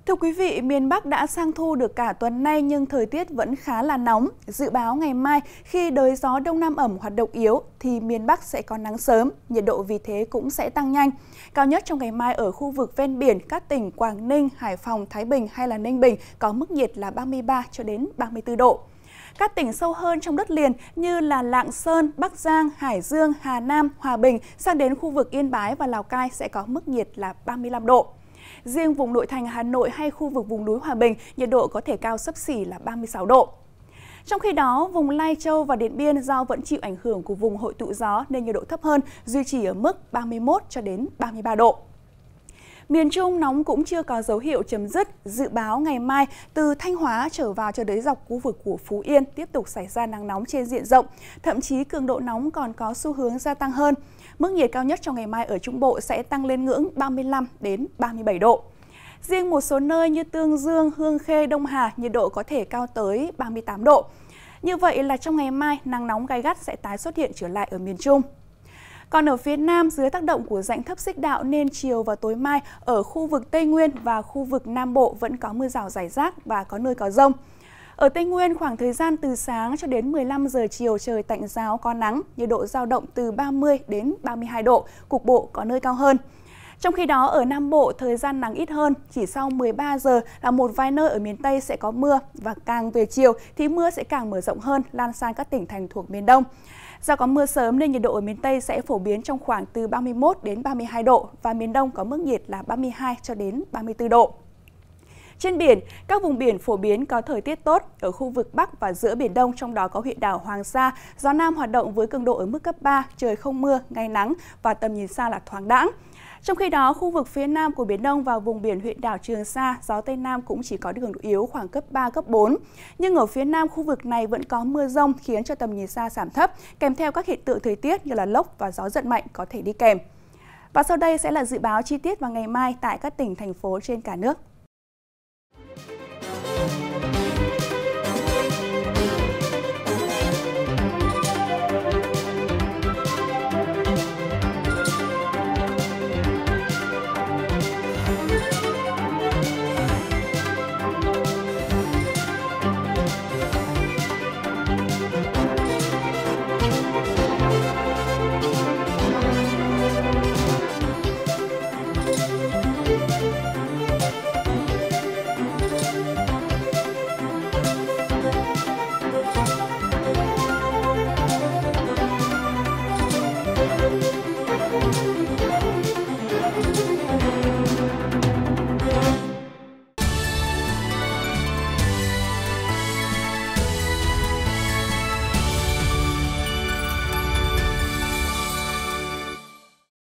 Thưa quý vị, miền Bắc đã sang thu được cả tuần nay nhưng thời tiết vẫn khá là nóng. Dự báo ngày mai khi đới gió đông nam ẩm hoạt động yếu thì miền Bắc sẽ có nắng sớm, nhiệt độ vì thế cũng sẽ tăng nhanh. Cao nhất trong ngày mai ở khu vực ven biển các tỉnh Quảng Ninh, Hải Phòng, Thái Bình hay là Ninh Bình có mức nhiệt là 33 cho đến 34 độ. Các tỉnh sâu hơn trong đất liền như là Lạng Sơn, Bắc Giang, Hải Dương, Hà Nam, Hòa Bình sang đến khu vực Yên Bái và Lào Cai sẽ có mức nhiệt là 35 độ. Riêng vùng nội thành Hà Nội hay khu vực vùng núi Hòa Bình, nhiệt độ có thể cao xấp xỉ là 36 độ. Trong khi đó, vùng Lai Châu và Điện Biên do vẫn chịu ảnh hưởng của vùng hội tụ gió nên nhiệt độ thấp hơn, duy trì ở mức 31 cho đến 33 độ. Miền Trung nóng cũng chưa có dấu hiệu chấm dứt, dự báo ngày mai từ Thanh Hóa trở vào cho đến dọc khu vực của Phú Yên tiếp tục xảy ra nắng nóng trên diện rộng, thậm chí cường độ nóng còn có xu hướng gia tăng hơn. Mức nhiệt cao nhất trong ngày mai ở Trung Bộ sẽ tăng lên ngưỡng 35 đến 37 độ. Riêng một số nơi như Tương Dương, Hương Khê, Đông Hà nhiệt độ có thể cao tới 38 độ. Như vậy là trong ngày mai nắng nóng gay gắt sẽ tái xuất hiện trở lại ở miền Trung. Còn ở phía Nam, dưới tác động của rãnh thấp xích đạo nên chiều và tối mai ở khu vực Tây Nguyên và khu vực Nam Bộ vẫn có mưa rào rải rác và có nơi có dông. Ở Tây Nguyên, khoảng thời gian từ sáng cho đến 15 giờ chiều trời tạnh ráo có nắng, nhiệt độ dao động từ 30 đến 32 độ, cục bộ có nơi cao hơn. Trong khi đó, ở Nam Bộ, thời gian nắng ít hơn, chỉ sau 13 giờ là một vài nơi ở miền Tây sẽ có mưa và càng về chiều thì mưa sẽ càng mở rộng hơn, lan sang các tỉnh thành thuộc miền Đông. Do có mưa sớm nên nhiệt độ ở miền Tây sẽ phổ biến trong khoảng từ 31 đến 32 độ và miền Đông có mức nhiệt là 32 cho đến 34 độ. Trên biển, các vùng biển phổ biến có thời tiết tốt ở khu vực Bắc và giữa Biển Đông, trong đó có huyện đảo Hoàng Sa, gió Nam hoạt động với cường độ ở mức cấp 3, trời không mưa, ngày nắng và tầm nhìn xa là thoáng đãng. Trong khi đó, khu vực phía Nam của Biển Đông và vùng biển huyện đảo Trường Sa, gió Tây Nam cũng chỉ có cường độ yếu khoảng cấp 3, cấp 4. Nhưng ở phía Nam khu vực này vẫn có mưa rông khiến cho tầm nhìn xa giảm thấp, kèm theo các hiện tượng thời tiết như là lốc và gió giật mạnh có thể đi kèm. Và sau đây sẽ là dự báo chi tiết vào ngày mai tại các tỉnh, thành phố trên cả nước.